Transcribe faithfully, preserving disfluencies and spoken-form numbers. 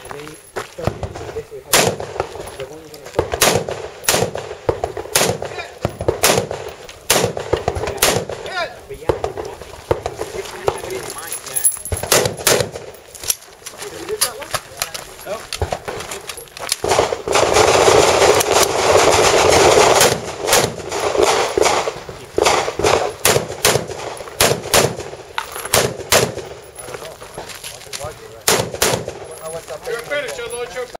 then you start using this way. The one you're gonna put. Yeah. But yeah, you can't have it in mind. Yeah. Did you do that one? No.